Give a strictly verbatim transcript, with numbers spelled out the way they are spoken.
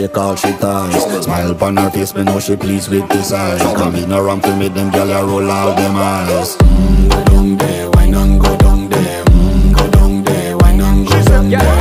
Call she ties. Smile upon her face, me know she pleased with this eyes. Come in around to meet them, girl, I roll out them eyes. Mm, go down there, why not go down there? Mm, go down there, why not go down there?